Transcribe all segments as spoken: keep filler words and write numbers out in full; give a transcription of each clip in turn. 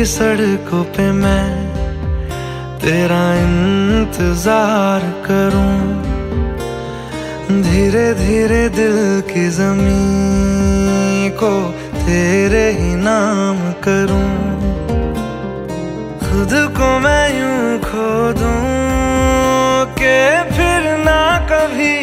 तेरी सड़कों पे मैं तेरा इंतजार करूं, धीरे धीरे दिल की ज़मीं को तेरे ही नाम करूं। खुद को मैं यूं खो दूं कि फिर ना कभी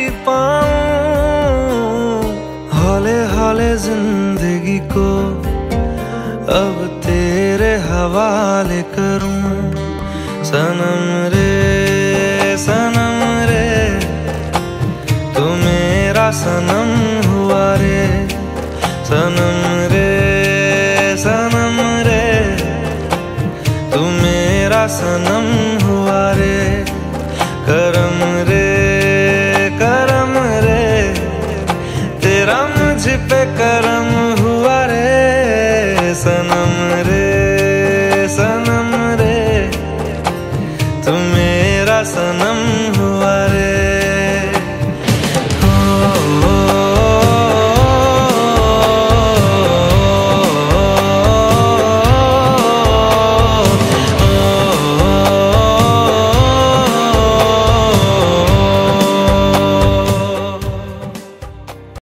पाऊं, हौले हौले जिंदगी को अब तेरे हवाले करूं। सनम रे सनम रे तू मेरा सनम हुआ रे, सनम रे सनम रे तू मेरा सनम हुआ रे। करम रे करम रे तेरा मुझ पे करम हुआ रे, सनम रे